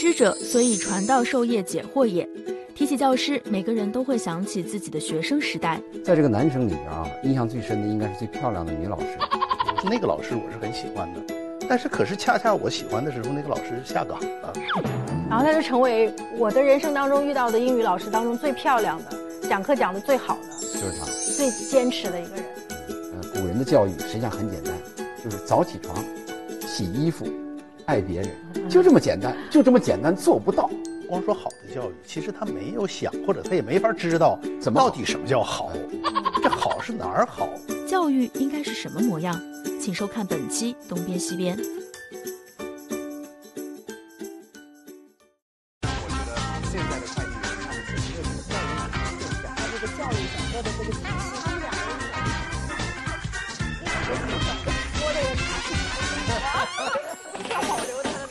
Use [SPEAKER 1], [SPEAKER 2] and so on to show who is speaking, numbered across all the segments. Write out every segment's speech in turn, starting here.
[SPEAKER 1] 师者，所以传道授业解惑也。提起教师，每个人都会想起自己的学生时代。
[SPEAKER 2] 在这个男生里边啊，印象最深的应该是最漂亮的女老师。
[SPEAKER 3] 那个老师我是很喜欢的，但是可是恰恰我喜欢的时候，那个老师下岗了。
[SPEAKER 4] 然后他就成为我的人生当中遇到的英语老师当中最漂亮的，讲课讲得最好的，
[SPEAKER 2] 就是他，
[SPEAKER 4] 最坚持的一个人。
[SPEAKER 2] 古人的教育实际上很简单，就是早起床、洗衣服、爱别人，就这么简单，就这么简单，做不到。
[SPEAKER 3] 光说好的教育，其实他没有想，或者他也没法知道
[SPEAKER 2] 怎么
[SPEAKER 3] 到底什么叫好，这好是哪儿好？
[SPEAKER 1] 教育应该是什么模样？请收看本期《东边西边》。
[SPEAKER 5] 我觉得现在的快递员他们是对这个教育更加，他这个教育整个的这个体系，他们两个人说这个他保留他的。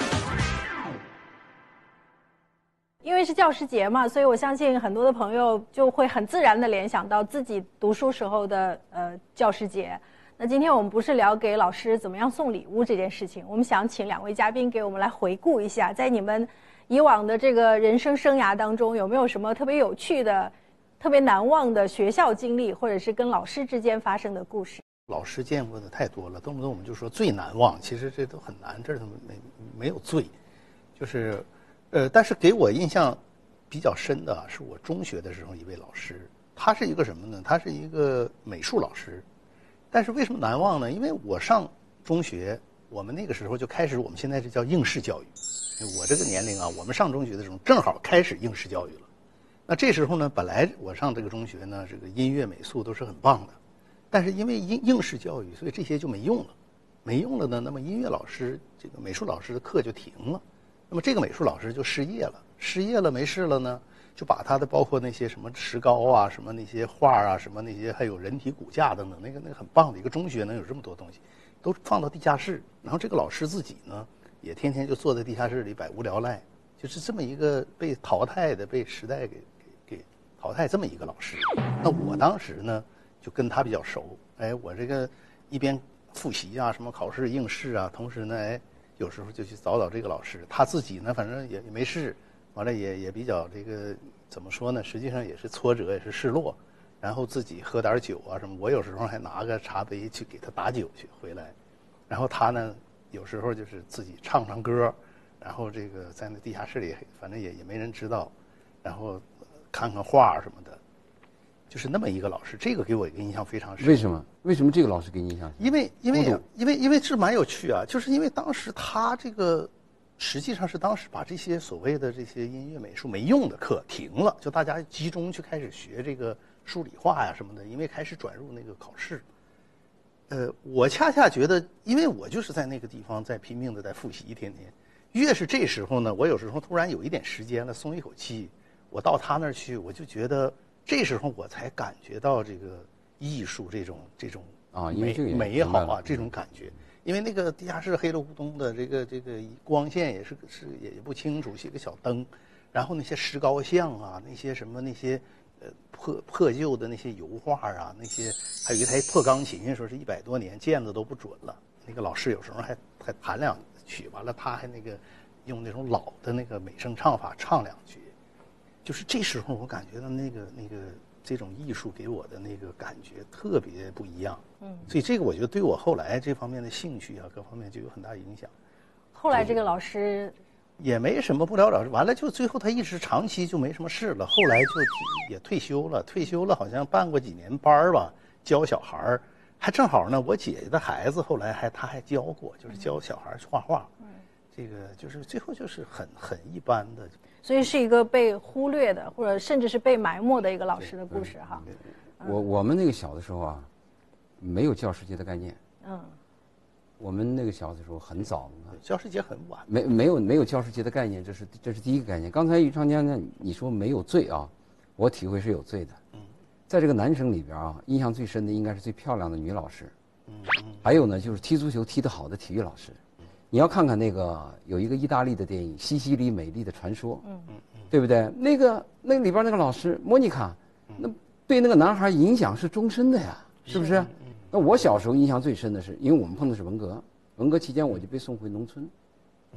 [SPEAKER 4] 因为是教师节嘛，所以我相信很多的朋友就会很自然地联想到自己读书时候的教师节。那今天我们不是聊给老师怎么样送礼物这件事情，我们想请两位嘉宾给我们来回顾一下，在你们以往的这个人生生涯当中，有没有什么特别有趣的、特别难忘的学校经历，或者是跟老师之间发生的故事？
[SPEAKER 3] 老师见过的太多了，动不动我们就说最难忘，其实这都很难，这都没有最，就是但是给我印象比较深的是我中学的时候一位老师，他是一个什么呢？他是一个美术老师。但是为什么难忘呢？因为我上中学，我们那个时候就开始我们现在这叫应试教育。我这个年龄啊，我们上中学的时候正好开始应试教育了。那这时候呢，本来我上这个中学呢，这个音乐、美术都是很棒的，但是因为应试教育，所以这些就没用了。没用了呢，那么音乐老师、这个美术老师的课就停了。那么这个美术老师就失业了，失业了没事了呢，就把他的包括那些什么石膏啊、什么那些画啊、什么那些还有人体骨架等等，那个很棒的一个中学能有这么多东西，都放到地下室。然后这个老师自己呢，也天天就坐在地下室里百无聊赖，就是这么一个被淘汰的、被时代给淘汰这么一个老师。那我当时呢就跟他比较熟，哎，我这个一边复习啊、什么考试应试啊，同时呢，哎，有时候就去找这个老师。他自己呢，反正也没事。完了也比较这个怎么说呢？实际上也是挫折，也是失落，然后自己喝点酒啊什么。我有时候还拿个茶杯去给他打酒去回来，然后他呢有时候就是自己唱唱歌，然后这个在那地下室里，反正也没人知道，然后看看画什么的，就是那么一个老师。这个给我一个印象非常深。
[SPEAKER 2] 为什么？为什么这个老师给你印象深？
[SPEAKER 3] 因为是蛮有趣啊，就是因为当时他这个。实际上是当时把这些所谓的这些音乐美术没用的课停了，就大家集中去开始学这个数理化呀什么的，因为开始转入那个考试。我恰恰觉得，因为我就是在那个地方在拼命的在复习，天天。越是这时候呢，我有时候突然有一点时间了，松一口气，我到他那儿去，我就觉得这时候我才感觉到这个艺术这种
[SPEAKER 2] 啊
[SPEAKER 3] 美好啊这种感觉。因为那个地下室黑了咕咚的，这个光线也也不清楚，是一个小灯，然后那些石膏像啊，那些什么那些破旧的那些油画啊，那些还有一台破钢琴，说是100多年，键子都不准了。那个老师有时候还弹两曲，完了他还那个用那种老的那个美声唱法唱两句，就是这时候我感觉到那个这种艺术给我的那个感觉特别不一样。所以这个我觉得对我后来这方面的兴趣啊，各方面就有很大影响。
[SPEAKER 4] 后来这个老师
[SPEAKER 3] 也没什么不了了之，完了就最后他一直长期就没什么事了，后来就也退休了，好像办过几年班吧，教小孩还正好呢，我姐姐的孩子后来他还教过，就是教小孩画画。这个就是最后就是很一般的。
[SPEAKER 4] 所以是一个被忽略的，或者甚至是被埋没的一个老师的故事哈。
[SPEAKER 2] 我们那个小的时候啊，没有教师节的概念。我们那个小的时候很早，
[SPEAKER 3] 教师节很晚。
[SPEAKER 2] 没有教师节的概念，这是第一个概念。刚才于长江呢，你说没有罪啊，我体会是有罪的。在这个男生里边啊，印象最深的应该是最漂亮的女老师。还有呢，就是踢足球踢得好的体育老师。你要看看那个有一个意大利的电影《西西里美丽的传说》，对不对？那里边那个老师莫妮卡，那对那个男孩影响是终身的呀，是不是？那我小时候印象最深的是，因为我们碰的是文革期间我就被送回农村，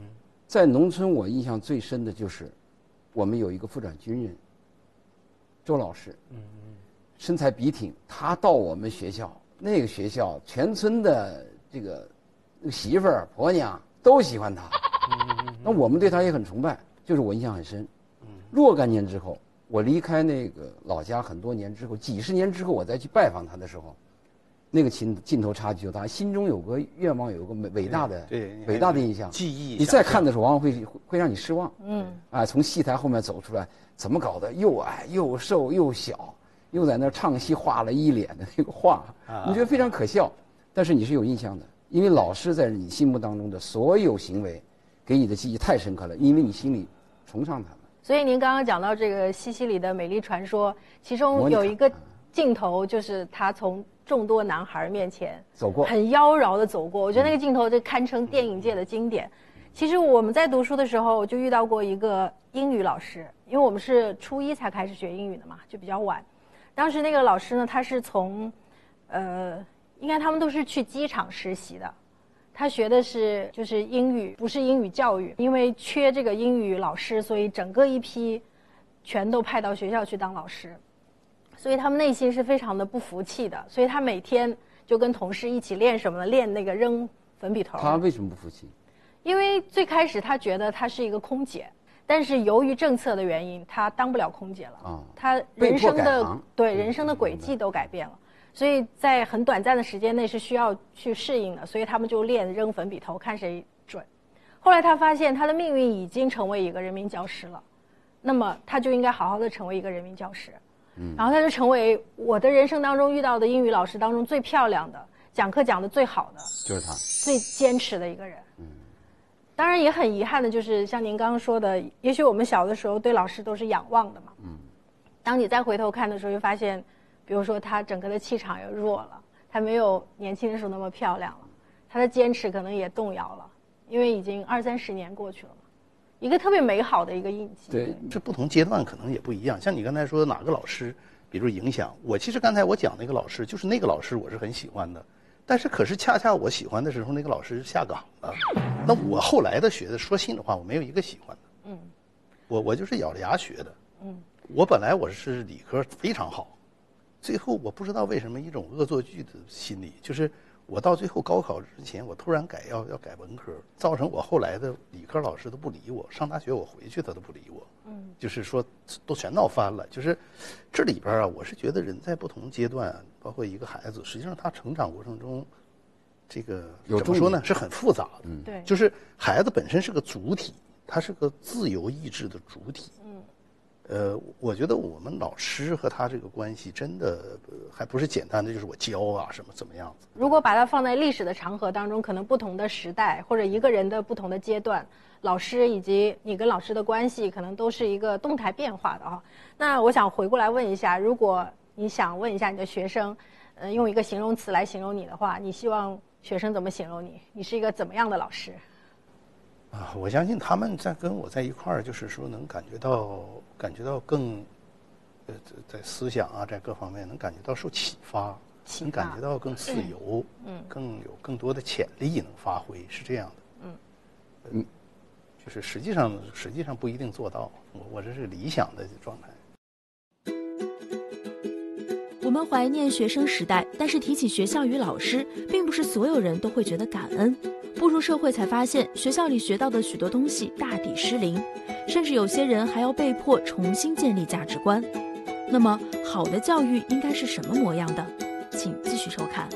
[SPEAKER 2] 在农村，我印象最深的就是我们有一个副长军人周老师，身材笔挺，他到我们学校，那个学校全村的这个媳妇儿婆娘都喜欢他，那我们对他也很崇拜，就是我印象很深。若干年之后，我离开那个老家很多年之后，几十年之后，我再去拜访他的时候，那个镜头差距就大，心中有个愿望，有个伟大的印象，
[SPEAKER 3] 记忆。
[SPEAKER 2] 你再看的时候，往往会让你失望。从戏台后面走出来，怎么搞的？又矮又瘦又小，又在那唱戏画了一脸的那个画，你觉得非常可笑。但是你是有印象的，因为老师在你心目当中的所有行为，给你的记忆太深刻了，因为你心里崇尚他们。
[SPEAKER 4] 所以您刚刚讲到这个西西里的美丽传说，其中有一个镜头就是他从众多男孩面前
[SPEAKER 2] 走过，
[SPEAKER 4] 很妖娆的走过。我觉得那个镜头就堪称电影界的经典。其实我们在读书的时候就遇到过一个英语老师，因为我们是初一才开始学英语的嘛，就比较晚。当时那个老师呢，他是从应该他们都是去机场实习的。他学的是就是英语，不是英语教育，因为缺这个英语老师，所以整个一批全都派到学校去当老师，所以他们内心是非常的不服气的，所以他每天就跟同事一起练什么呢？练那个扔粉笔头。
[SPEAKER 2] 他为什么不服气？
[SPEAKER 4] 因为最开始他觉得他是一个空姐，但是由于政策的原因，他当不了空姐了。他人生的人生的轨迹都改变了。所以在很短暂的时间内是需要去适应的，所以他们就练扔粉笔头，看谁准。后来他发现他的命运已经成为一个人民教师了，那么他就应该好好的成为一个人民教师。然后他就成为我的人生当中遇到的英语老师当中最漂亮的，讲课讲的最好的，
[SPEAKER 2] 就是他，
[SPEAKER 4] 最坚持的一个人。当然也很遗憾的就是像您刚刚说的，也许我们小的时候对老师都是仰望的嘛。当你再回头看的时候，就发现比如说他整个的气场也弱了，他没有年轻的时候那么漂亮了，他的坚持可能也动摇了，因为已经20-30年过去了嘛，一个特别美好的一个印记。
[SPEAKER 3] 对，这不同阶段可能也不一样。像你刚才说的哪个老师，比如影响我，其实刚才我讲那个老师，就是那个老师我是很喜欢的，但是可是恰恰我喜欢的时候，那个老师下岗了。那我后来的学的，说心里话，我没有一个喜欢的。我就是咬着牙学的。我本来我是理科非常好。最后我不知道为什么一种恶作剧的心理，就是我到最后高考之前，我突然要改文科，造成我后来的理科老师都不理我，上大学我回去他都不理我，就是说都全闹翻了。就是这里边啊，我是觉得人在不同阶段，包括一个孩子，实际上他成长过程中，这个怎么说呢，是很复杂的。
[SPEAKER 4] 对，
[SPEAKER 3] 就是孩子本身是个主体，他是个自由意志的主体。我觉得我们老师和他这个关系真的还不是简单的，就是我教啊什么怎么样子。
[SPEAKER 4] 如果把它放在历史的长河当中，可能不同的时代或者一个人的不同的阶段，老师以及你跟老师的关系，可能都是一个动态变化的啊。那我想回过来问一下，如果你想问一下你的学生，用一个形容词来形容你的话，你希望学生怎么形容你？你是一个怎么样的老师？
[SPEAKER 3] 我相信他们在跟我在一块儿，就是说能感觉到更，在思想啊，在各方面能感觉到受启发，能感觉到更自由，更有更多的潜力能发挥，是这样的。就是实际上不一定做到，我这是理想的状态。
[SPEAKER 1] 我们怀念学生时代，但是提起学校与老师，并不是所有人都会觉得感恩。步入社会才发现，学校里学到的许多东西大抵失灵，甚至有些人还要被迫重新建立价值观。那么，好的教育应该是什么模样的？请继续收看。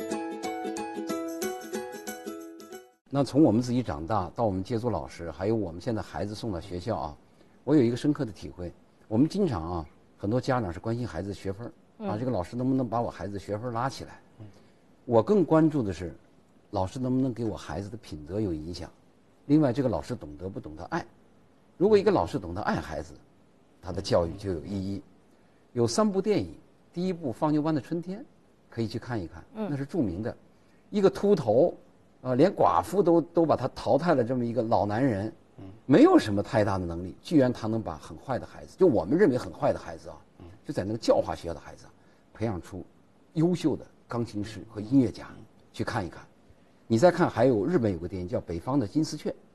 [SPEAKER 2] 那从我们自己长大到我们接触老师，还有我们现在孩子送到学校啊，我有一个深刻的体会。我们经常啊，很多家长是关心孩子的学分啊，这个老师能不能把我孩子的学分拉起来？我更关注的是，老师能不能给我孩子的品德有影响？另外，这个老师懂得不懂得爱？如果一个老师懂得爱孩子，他的教育就有意义。有3部电影，第一部《放牛班的春天》，可以去看一看，那是著名的，一个秃头，连寡妇都把他淘汰了这么一个老男人，没有什么太大的能力，居然他能把很坏的孩子，就我们认为很坏的孩子啊，就在那个教化学校的孩子，培养出优秀的钢琴师和音乐家，去看一看。你再看，还有日本有个电影叫《北方的金丝雀》，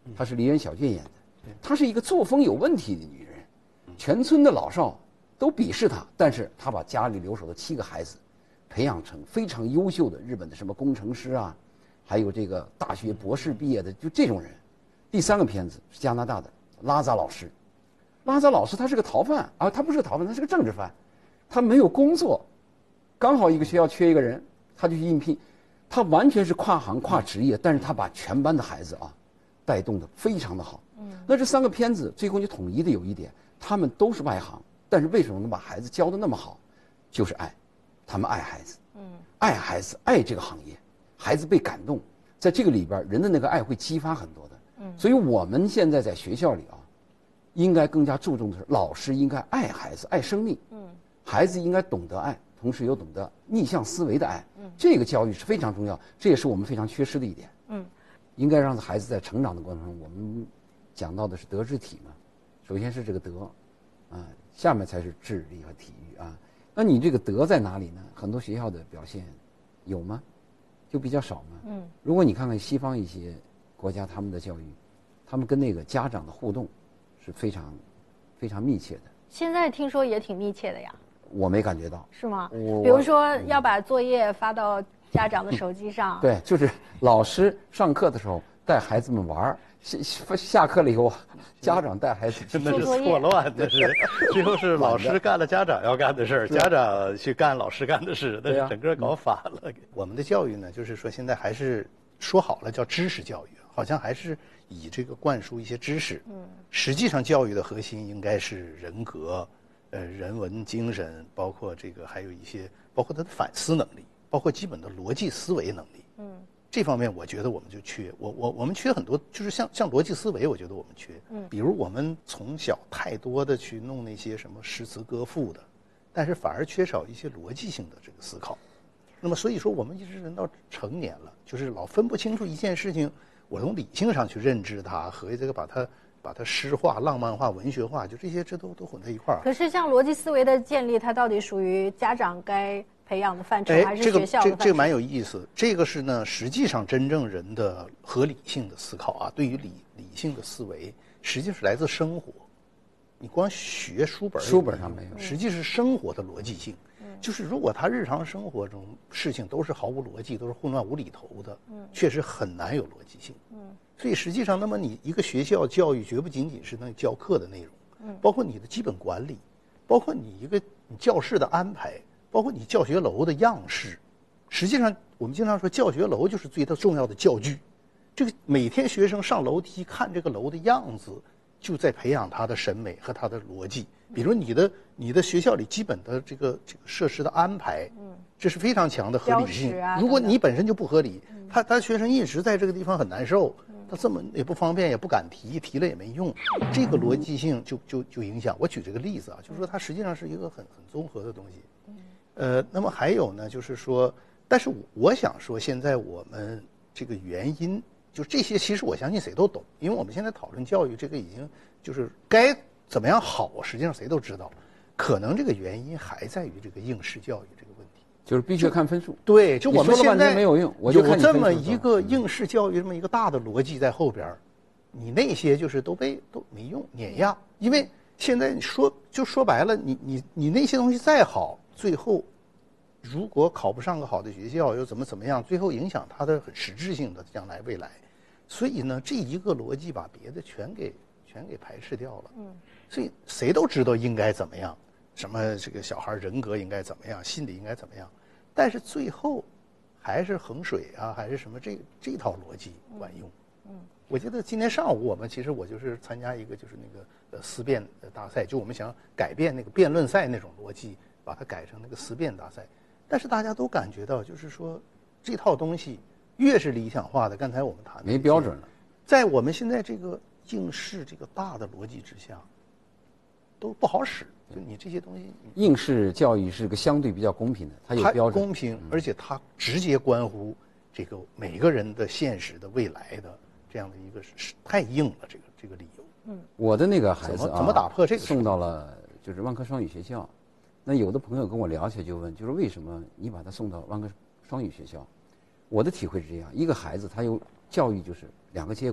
[SPEAKER 2] 她是梨园小雀演的，她是一个作风有问题的女人，全村的老少都鄙视她，但是她把家里留守的7个孩子培养成非常优秀的日本的什么工程师啊，还有这个大学博士毕业的，就这种人。第3个片子是加拿大的拉扎老师，拉扎老师他是个逃犯啊，他不是个逃犯，他是个政治犯，他没有工作，刚好一个学校缺一个人，他就去应聘，他完全是跨行跨职业，但是他把全班的孩子啊带动的非常的好。那这3个片子最后就统一的有一点，他们都是外行，但是为什么能把孩子教的那么好？就是爱，他们爱孩子，爱孩子，爱这个行业，孩子被感动，在这个里边人的那个爱会激发很多的。所以我们现在在学校里啊，应该更加注重的是，老师应该爱孩子，爱生命。孩子应该懂得爱，同时又懂得逆向思维的爱。这个教育是非常重要，这也是我们非常缺失的一点。应该让孩子在成长的过程中，我们讲到的是德智体嘛，首先是这个德，啊，下面才是智力和体育啊。那你这个德在哪里呢？很多学校的表现有吗？就比较少嘛。如果你看看西方一些国家，他们的教育，他们跟那个家长的互动是非常非常密切的。
[SPEAKER 4] 现在听说也挺密切的呀。
[SPEAKER 2] 我没感觉到。
[SPEAKER 4] 是吗？比如说要把作业发到家长的手机上。
[SPEAKER 2] 对，就是老师上课的时候带孩子们玩，下课了以后，家长带孩子
[SPEAKER 3] 真的是错乱的是，最后是老师干了家长要干的事儿，家长去干老师干的事，那是整个搞反了。我们的教育呢，就是说现在还是说好了叫知识教育，好像还是以这个灌输一些知识。实际上教育的核心应该是人格。人文精神，包括这个还有一些，包括他的反思能力，包括基本的逻辑思维能力。这方面我觉得我们就缺，我们缺很多，就是像逻辑思维，我觉得我们缺。比如我们从小太多的去弄那些什么诗词歌赋的，但是反而缺少一些逻辑性的这个思考。那么所以说，我们一直人到成年了，就是老分不清楚一件事情，我从理性上去认知它和这个把它诗化、浪漫化、文学化，就这些这都混在一块儿。
[SPEAKER 4] 可是像逻辑思维的建立，它到底属于家长该培养的范畴，还是学校的范畴？
[SPEAKER 3] 这个蛮有意思。这个是呢，实际上真正人的合理性的思考啊，对于理性的思维，实际是来自生活。你光学书本
[SPEAKER 2] 上没有，
[SPEAKER 3] 实际是生活的逻辑性。就是如果他日常生活中事情都是毫无逻辑，都是混乱无厘头的，确实很难有逻辑性。所以实际上，那么你一个学校教育绝不仅仅是那教课的内容，包括你的基本管理，包括你教室的安排，包括你教学楼的样式。实际上，我们经常说教学楼就是最重要的教具。这个每天学生上楼梯看这个楼的样子，就在培养他的审美和他的逻辑。比如你的学校里基本的这个设施的安排，这是非常强的合理性。如果你本身就不合理，他学生一直在这个地方很难受，他这么也不方便，也不敢提了也没用，这个逻辑性就影响。我举这个例子啊，就是说它实际上是一个很综合的东西。那么还有呢，就是说，但是我想说，现在我们这个原因，就这些，其实我相信谁都懂，因为我们现在讨论教育，这个已经就是该怎么样好，实际上谁都知道。可能这个原因还在于这个应试教育这个问题，
[SPEAKER 2] 就是必须看分数。
[SPEAKER 3] 对，就我们现在
[SPEAKER 2] 没有用，我就看
[SPEAKER 3] 有这么一个应试教育这么一个大的逻辑在后边，你那些就是都没用，碾压。因为现在说白了，你那些东西再好，最后如果考不上个好的学校，又怎么样，最后影响他的很实质性的将来未来。所以呢，这一个逻辑把别的全给排斥掉了。所以谁都知道应该怎么样，什么这个小孩人格应该怎么样，心理应该怎么样，但是最后还是衡水啊，还是什么这套逻辑管用。我记得今天上午我就是参加一个就是那个思辨大赛，就我们想改变那个辩论赛那种逻辑，把它改成那个思辨大赛。但是大家都感觉到，就是说这套东西越是理想化的，刚才我们谈的
[SPEAKER 2] 没标准了，
[SPEAKER 3] 在我们现在这个应试这个大的逻辑之下，都不好使。就你这些东西，
[SPEAKER 2] 应试教育是个相对比较公平的，它有标准，
[SPEAKER 3] 公平，而且它直接关乎这个每个人的现实的未来的这样的一个是太硬了，这个理由。
[SPEAKER 2] 我的那个孩子
[SPEAKER 3] 怎么打破这个？
[SPEAKER 2] 送到了就是万科双语学校。那有的朋友跟我聊起来就问，就是为什么你把他送到万科双语学校？我的体会是这样：一个孩子他有教育就是两个结果，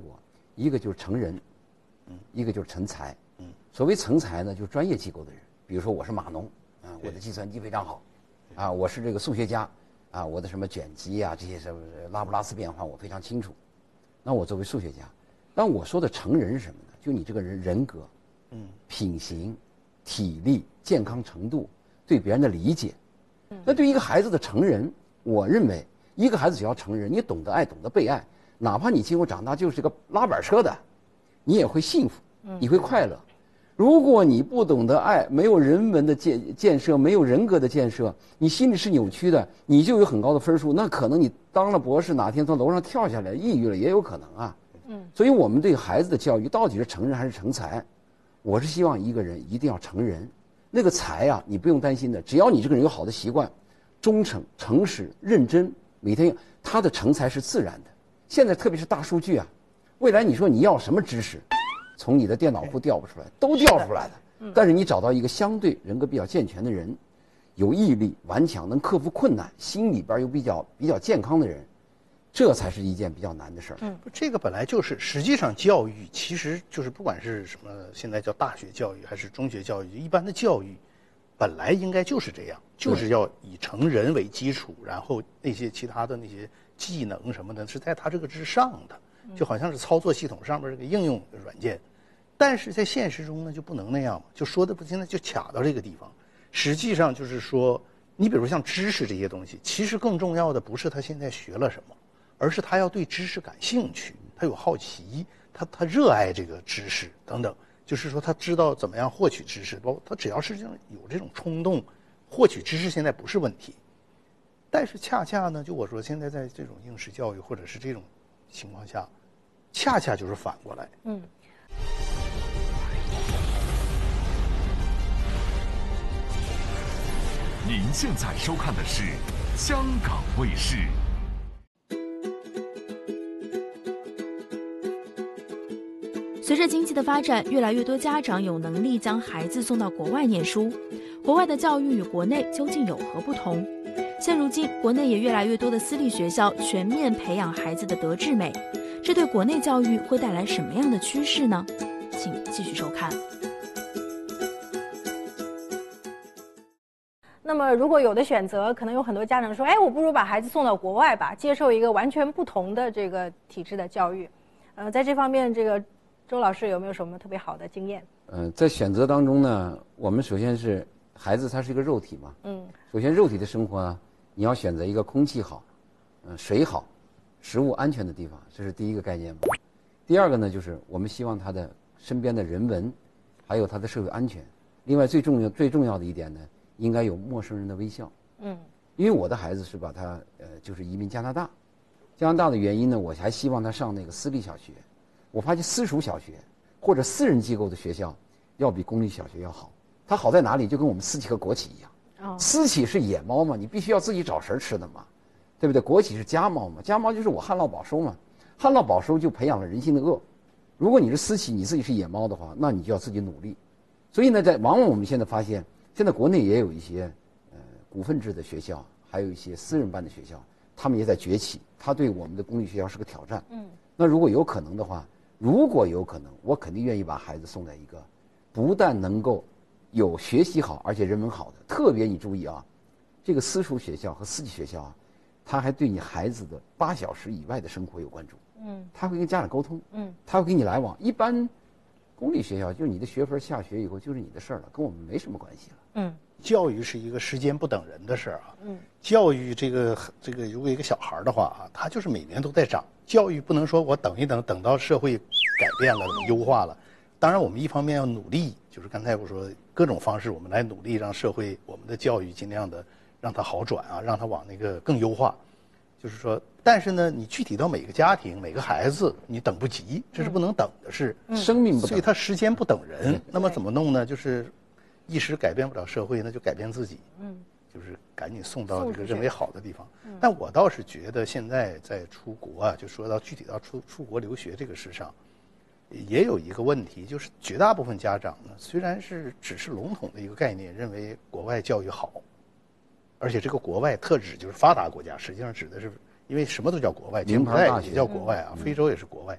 [SPEAKER 2] 一个就是成人，一个就是成才。所谓成才呢，就是专业机构的人，比如说我是码农，我的计算机非常好，我是这个数学家，我的什么卷积这些什么拉普拉斯变换我非常清楚。那我作为数学家，但我说的成人是什么呢？就你这个人格，品行、体力、健康程度，对别人的理解。那对一个孩子的成人，我认为一个孩子只要成人，你懂得爱，懂得被爱，哪怕你今后长大就是个拉板车的，你也会幸福，你会快乐。如果你不懂得爱，没有人文的建设，没有人格的建设，你心里是扭曲的，你就有很高的分数，那可能你当了博士，哪天从楼上跳下来，抑郁了也有可能啊。所以我们对孩子的教育到底是成人还是成才？我是希望一个人一定要成人，那个才你不用担心的，只要你这个人有好的习惯，忠诚、诚实、认真，每天他的成才是自然的。现在特别是大数据未来你说你要什么知识，从你的电脑库调不出来，都调出来的。但是你找到一个相对人格比较健全的人，有毅力、顽强，能克服困难，心里边又比较健康的人，这才是一件比较难的事儿。
[SPEAKER 3] 这个本来就是，实际上教育其实就是不管是什么，现在叫大学教育还是中学教育，一般的教育本来应该就是这样，就是要以成人为基础，然后那些其他的那些技能什么的是在他这个之上的，就好像是操作系统上面这个应用软件。但是在现实中呢，就不能那样嘛，就说的不现在就卡到这个地方。实际上就是说，你比如像知识这些东西，其实更重要的不是他现在学了什么，而是他要对知识感兴趣，他有好奇，他热爱这个知识等等。就是说他知道怎么样获取知识，包括他只要是有这种冲动，获取知识现在不是问题。但是恰恰呢，就我说现在在这种应试教育或者是这种情况下，恰恰就是反过来。
[SPEAKER 6] 您现在收看的是香港卫视。
[SPEAKER 1] 随着经济的发展，越来越多家长有能力将孩子送到国外念书。国外的教育与国内究竟有何不同？现如今，国内也越来越多的私立学校全面培养孩子的德智美，这对国内教育会带来什么样的趋势呢？请继续收看。
[SPEAKER 4] 那么如果有的选择，可能有很多家长说，我不如把孩子送到国外吧，接受一个完全不同的这个体制的教育。在这方面，这个周老师有没有什么特别好的经验？
[SPEAKER 2] 在选择当中呢，我们首先是孩子他是一个肉体嘛，首先肉体的生活呢，你要选择一个空气好，水好，食物安全的地方，这是第一个概念嘛。第二个呢，就是我们希望他的身边的人文，还有他的社会安全。另外最重要的一点呢，应该有陌生人的微笑。因为我的孩子是把他就是移民加拿大，加拿大的原因呢，我还希望他上那个私立小学。我发现私塾小学或者私人机构的学校要比公立小学要好。它好在哪里？就跟我们私企和国企一样。私企是野猫嘛，你必须要自己找食吃的嘛，对不对？国企是家猫嘛，家猫就是我旱涝保收嘛，旱涝保收就培养了人性的恶。如果你是私企，你自己是野猫的话，那你就要自己努力。所以呢，往往我们现在发现，现在国内也有一些股份制的学校，还有一些私人办的学校，他们也在崛起。它对我们的公立学校是个挑战。那如果有可能的话，我肯定愿意把孩子送在一个不但能够有学习好，而且人文好的。特别你注意这个私塾学校和私立学校他还对你孩子的8小时以外的生活有关注。他会跟家长沟通。他会跟你来往。一般公立学校就是你的学分下学以后就是你的事儿了，跟我们没什么关系了。
[SPEAKER 3] 教育是一个时间不等人的事儿教育这个如果一个小孩的话他就是每年都在长。教育不能说我等一等，等到社会改变了、优化了。当然，我们一方面要努力，就是刚才我说各种方式，我们来努力让社会我们的教育尽量的让它好转让它往那个更优化。就是说，但是呢，你具体到每个家庭、每个孩子，你等不及，这是不能等的事。
[SPEAKER 2] 生命不等，
[SPEAKER 3] 所以它时间不等人。那么怎么弄呢？就是一时改变不了社会，那就改变自己。就是赶紧送到这个认为好的地方。但我倒是觉得现在在出国就说到具体到出国留学这个事上，也有一个问题，就是绝大部分家长呢，虽然是只是笼统的一个概念，认为国外教育好，而且这个国外特指就是发达国家，实际上指的是因为什么都叫国外，柬埔寨也叫国外非洲也是国外。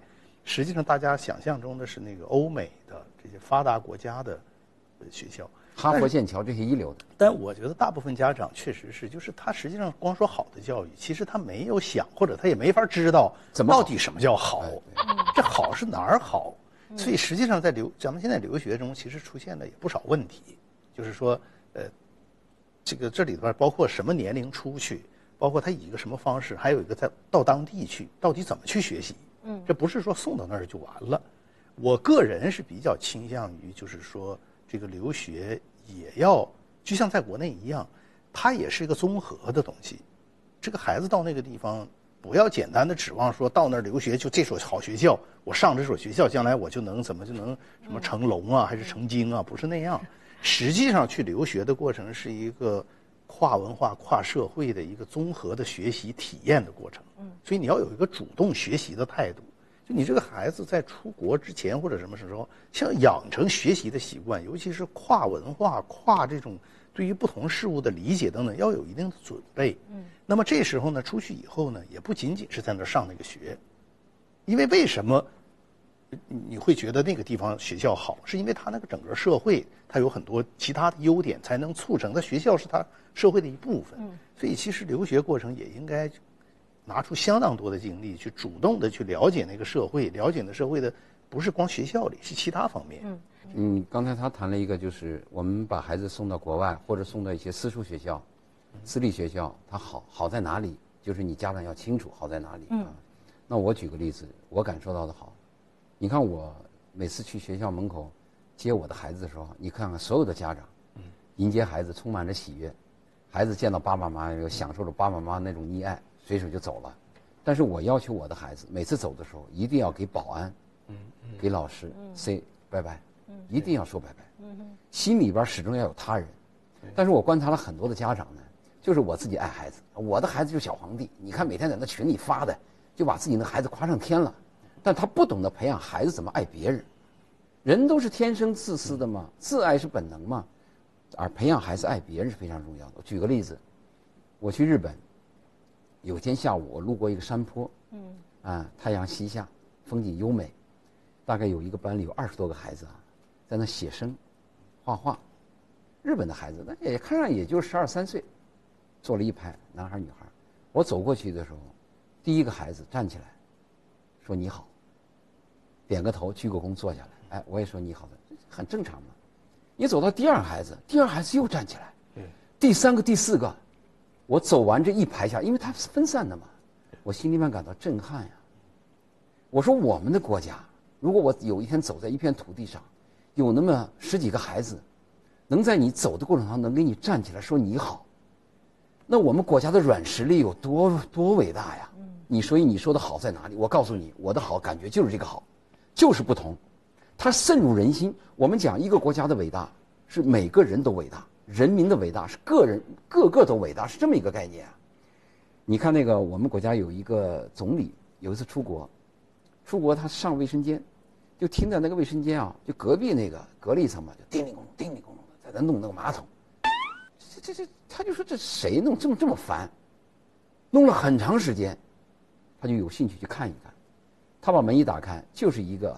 [SPEAKER 3] 实际上大家想象中的是那个欧美的这些发达国家的学校，
[SPEAKER 2] 哈佛、剑桥这些一流的。
[SPEAKER 3] 但我觉得大部分家长确实是，就是他实际上光说好的教育，其实他没有想，或者他也没法知道到底什么叫好，这好是哪儿好。所以实际上在咱们现在留学中，其实出现了也不少问题，就是说，这里边包括什么年龄出去，包括他以一个什么方式，还有一个到当地去，到底怎么去学习？这不是说送到那儿就完了。我个人是比较倾向于，就是说这个留学也要就像在国内一样，它也是一个综合的东西。这个孩子到那个地方，不要简单的指望说到那儿留学就这所好学校，我上这所学校将来我就能什么成龙啊，还是成精啊？不是那样。实际上去留学的过程是一个跨文化、跨社会的一个综合的学习体验的过程。所以你要有一个主动学习的态度。就你这个孩子在出国之前或者什么时候，像养成学习的习惯，尤其是跨文化、跨这种对于不同事物的理解等等，要有一定的准备。那么这时候呢，出去以后呢，也不仅仅是在那儿上那个学，因为为什么你会觉得那个地方学校好，是因为它那个整个社会它有很多其他的优点，才能促成它学校是它社会的一部分。所以其实留学过程也应该拿出相当多的精力，去主动的去了解那个社会，了解那社会的不是光学校里，是其他方面。
[SPEAKER 2] 刚才他谈了一个，就是我们把孩子送到国外，或者送到一些私塾学校、私立学校，它好在哪里？就是你家长要清楚好在哪里。那我举个例子，我感受到的好，你看我每次去学校门口接我的孩子的时候，你看看所有的家长，迎接孩子充满着喜悦，孩子见到爸爸妈妈又享受着爸爸妈妈那种溺爱，随手就走了。但是我要求我的孩子每次走的时候，一定要给保安、给老师 say 拜拜，一定要说拜拜。心里边始终要有他人。但是我观察了很多的家长呢，就是我自己爱孩子，我的孩子就是小皇帝，你看每天在那群里发的，就把自己的孩子夸上天了。但他不懂得培养孩子怎么爱别人。人都是天生自私的嘛，自爱是本能嘛，而培养孩子爱别人是非常重要的。我举个例子，我去日本，有天下午我路过一个山坡，太阳西下，风景优美，大概有一个班里有20多个孩子啊，在那写生、画画。日本的孩子，那也看上也就12、13岁，坐了一排，男孩女孩。我走过去的时候，第一个孩子站起来，说你好，点个头，鞠个躬，坐下来。我也说你好的，很正常嘛。你走到第二孩子又站起来，第3个、第4个，我走完这一排下，因为它是分散的嘛，我心里面感到震撼呀。我说我们的国家，如果我有一天走在一片土地上，有那么10几个孩子，能在你走的过程中能给你站起来说你好，那我们国家的软实力有多伟大呀！所以你说的好在哪里？我告诉你，我的好感觉就是这个好，就是不同，它渗入人心。我们讲一个国家的伟大是每个人都伟大，人民的伟大是个个都伟大，是这么一个概念啊。你看那个我们国家有一个总理，有一次出国他上卫生间，就听到那个卫生间啊，就隔壁那个隔了一层嘛，就叮铃咣啷叮铃咣啷的在那弄那个马桶。他就说这谁弄这么烦，弄了很长时间，他就有兴趣去看一看。他把门一打开，就是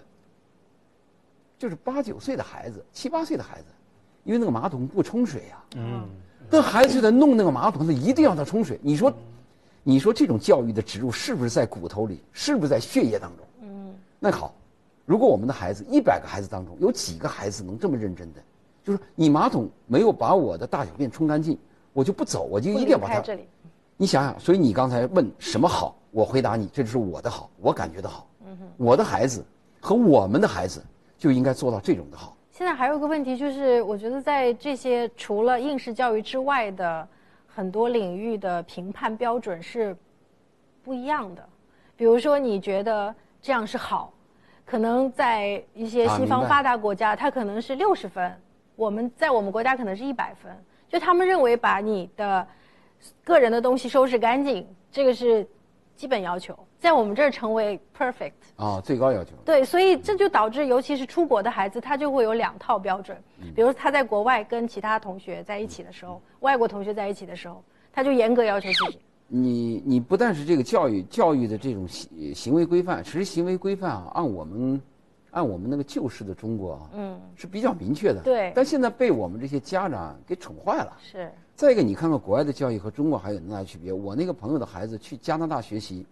[SPEAKER 2] 8、9岁的孩子，7、8岁的孩子，因为那个马桶不冲水呀。那孩子就在弄那个马桶，他一定要他冲水。你说这种教育的植入是不是在骨头里，是不是在血液当中？那好，如果我们的孩子100个孩子当中有几个孩子能这么认真的，就是你马桶没有把我的大小便冲干净，我就不走，我就一定要把它。你想想，所以你刚才问什么好，我回答你，这就是我的好，我感觉的好。我的孩子和我们的孩子就应该做到这种的好。
[SPEAKER 4] 现在还有一个问题，就是我觉得在这些除了应试教育之外的很多领域的评判标准是不一样的。比如说，你觉得这样是好，可能在一些西方发达国家，它可能是60分。在我们国家可能是100分，就他们认为把你的个人的东西收拾干净，这个是基本要求，在我们这儿成为 perfect
[SPEAKER 2] 最高要求。
[SPEAKER 4] 对，所以这就导致，尤其是出国的孩子，他就会有2套标准。比如他在国外跟其他同学在一起的时候，外国同学在一起的时候，他就严格要求自己。
[SPEAKER 2] 你不但是这个教育的这种行为规范，其实行为规范啊，按我们那个旧式的中国啊，是比较明确的。
[SPEAKER 4] 对。
[SPEAKER 2] 但现在被我们这些家长给宠坏了。
[SPEAKER 4] 是。
[SPEAKER 2] 再一个，你看看国外的教育和中国还有很大区别。我那个朋友的孩子去加拿大学习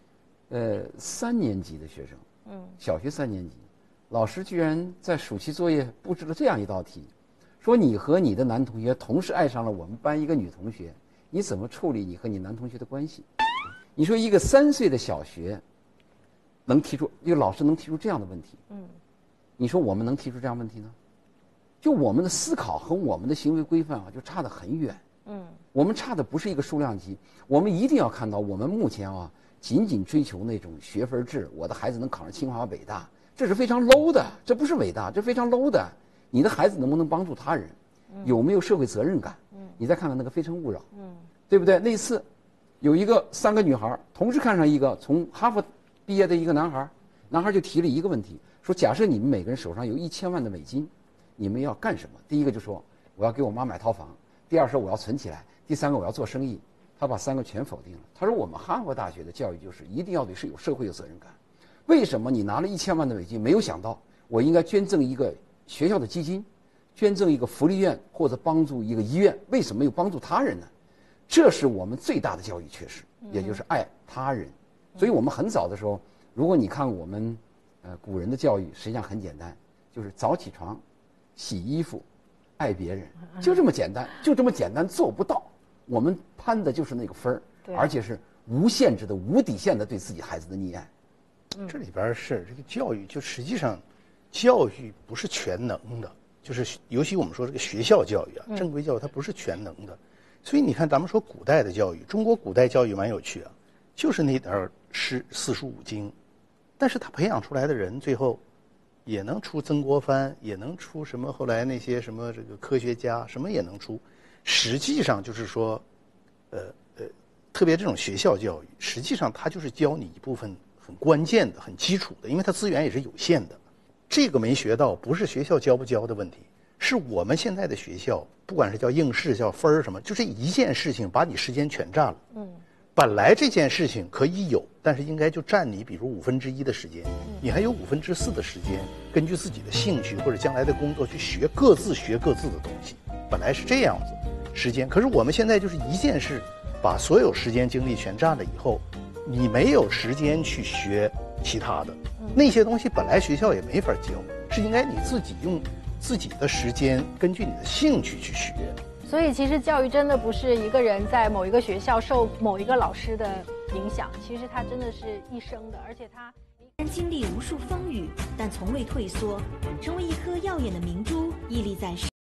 [SPEAKER 2] ，3年级的学生，小学3年级，老师居然在暑期作业布置了这样一道题，说你和你的男同学同时爱上了我们班一个女同学，你怎么处理你和你男同学的关系？你说一个3岁的小学能提出，一个老师能提出这样的问题，你说我们能提出这样问题呢？就我们的思考和我们的行为规范啊，就差得很远。我们差的不是一个数量级，我们一定要看到，我们目前啊，仅仅追求那种学分制，我的孩子能考上清华北大，这是非常 low 的，这不是伟大，这非常 low 的。你的孩子能不能帮助他人，有没有社会责任感？你再看看那个《非诚勿扰》，对不对？那次有3个女孩同时看上一个从哈佛毕业的一个男孩，男孩就提了一个问题，说假设你们每个人手上有1000万的美金，你们要干什么？第一个就说我要给我妈买套房，第二说我要存起来，第3个我要做生意。他把3个全否定了。他说我们哈佛大学的教育就是一定要对是有社会有责任感。为什么你拿了1000万的美金，没有想到我应该捐赠一个学校的基金，捐赠一个福利院或者帮助一个医院？为什么没有帮助他人呢？这是我们最大的教育缺失，也就是爱他人。所以我们很早的时候，如果你看我们古人的教育，实际上很简单，就是早起床、洗衣服、爱别人，就这么简单，就这么简单，做不到。我们攀的就是那个分儿，而且是无限制的、无底线的对自己孩子的溺爱。
[SPEAKER 3] 这里边是这个教育，就实际上，教育不是全能的，就是尤其我们说这个学校教育啊，正规教育它不是全能的。所以你看，咱们说古代的教育，中国古代教育蛮有趣啊，就是那点四书五经，但是他培养出来的人，最后也能出曾国藩，也能出什么后来那些什么这个科学家，什么也能出。实际上就是说，特别这种学校教育，实际上它就是教你一部分很关键的、很基础的，因为它资源也是有限的。这个没学到，不是学校教不教的问题，是我们现在的学校，不管是叫应试、叫分儿什么，就这一件事情把你时间全占了。本来这件事情可以有，但是应该就占你，比如1/5的时间，你还有4/5的时间，根据自己的兴趣或者将来的工作去学各自的东西。本来是这样子。时间，可是我们现在就是一件事，把所有时间精力全占了以后，你没有时间去学其他的，那些东西本来学校也没法教，是应该你自己用自己的时间，根据你的兴趣去学。
[SPEAKER 4] 所以其实教育真的不是一个人在某一个学校受某一个老师的影响，其实他真的是一生的，而且他
[SPEAKER 7] 经历无数风雨，但从未退缩，成为一颗耀眼的明珠，屹立在